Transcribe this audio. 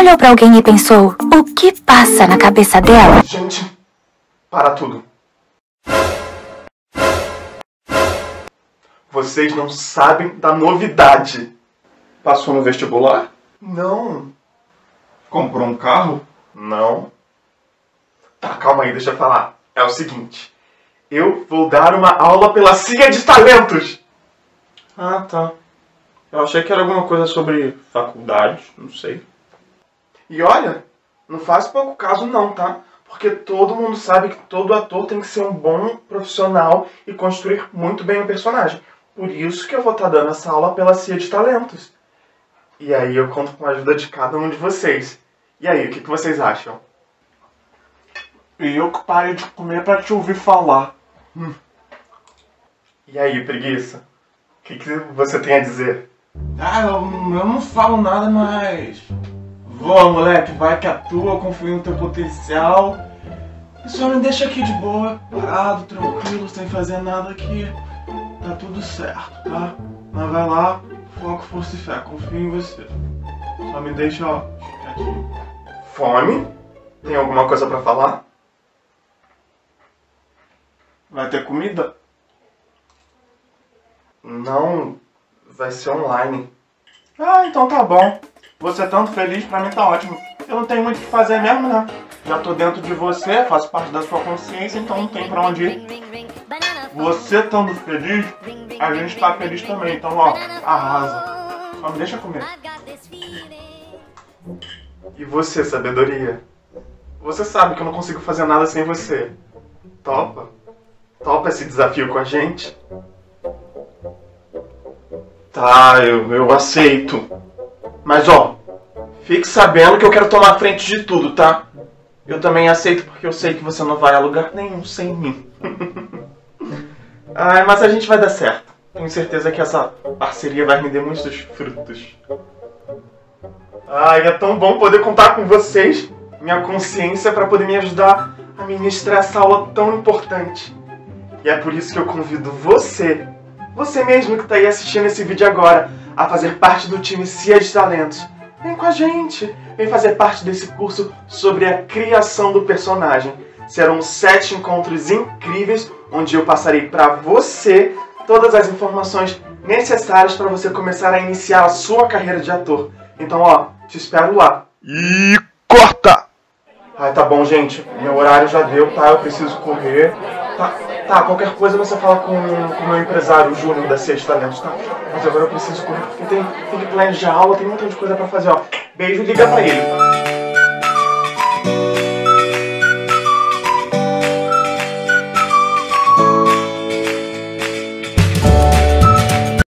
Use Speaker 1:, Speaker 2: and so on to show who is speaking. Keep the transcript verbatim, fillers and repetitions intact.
Speaker 1: olhou pra alguém e pensou, o que passa na cabeça dela?
Speaker 2: Gente, para tudo. Vocês não sabem da novidade.
Speaker 3: Passou no vestibular?
Speaker 2: Não.
Speaker 3: Comprou um carro?
Speaker 2: Não. Tá, calma aí, deixa eu falar. É o seguinte. Eu vou dar uma aula pela C I A de Talentos.
Speaker 3: Ah, tá. Eu achei que era alguma coisa sobre faculdade, não sei.
Speaker 2: E olha, não faz pouco caso não, tá? Porque todo mundo sabe que todo ator tem que ser um bom profissional e construir muito bem o personagem. Por isso que eu vou estar dando essa aula pela C I A de Talentos. E aí eu conto com a ajuda de cada um de vocês. E aí, o que, que vocês acham?
Speaker 3: E eu que parei de comer pra te ouvir falar.
Speaker 2: Hum. E aí, preguiça? O que, que você tem a dizer?
Speaker 3: Ah, eu, eu não falo nada, mas... Voa, moleque, vai que atua, eu confio no teu potencial. E só me deixa aqui de boa, parado, tranquilo, sem fazer nada aqui. Tá tudo certo, tá? Mas vai lá, foco, força e fé, confio em você. Só me deixa, ó, quietinho.
Speaker 2: Fome? Tem alguma coisa pra falar?
Speaker 3: Vai ter comida?
Speaker 2: Não, vai ser online.
Speaker 3: Ah, então tá bom. Você tanto feliz, pra mim tá ótimo. Eu não tenho muito o que fazer mesmo, né? Já tô dentro de você, faço parte da sua consciência, então não tem pra onde ir. Você estando feliz, a gente tá feliz também, então ó, arrasa. Só me deixa comer.
Speaker 2: E você, sabedoria? Você sabe que eu não consigo fazer nada sem você. Topa? Topa esse desafio com a gente?
Speaker 3: Tá, eu, eu aceito. Mas ó, fique sabendo que eu quero tomar a frente de tudo, tá? Eu também aceito porque eu sei que você não vai a lugar nenhum sem mim. Ai, mas a gente vai dar certo. Tenho certeza que essa parceria vai render muitos frutos.
Speaker 2: Ai, é tão bom poder contar com vocês, minha consciência, para poder me ajudar a ministrar essa aula tão importante. E é por isso que eu convido você, você mesmo que está aí assistindo esse vídeo agora, a fazer parte do time C I A de Talentos. Vem com a gente, vem fazer parte desse curso sobre a criação do personagem. Serão sete encontros incríveis, onde eu passarei para você todas as informações necessárias para você começar a iniciar a sua carreira de ator. Então, ó, te espero lá.
Speaker 3: E corta!
Speaker 2: Ai, tá bom, gente. Meu horário já deu, tá? Eu preciso correr. Tá, tá, qualquer coisa você fala com o meu empresário, o Júnior, da C I A de Talentos, tá? Mas agora eu preciso correr porque tem, tem que planejar aula, tem um montão de coisa pra fazer, ó. Beijo, liga pra ele.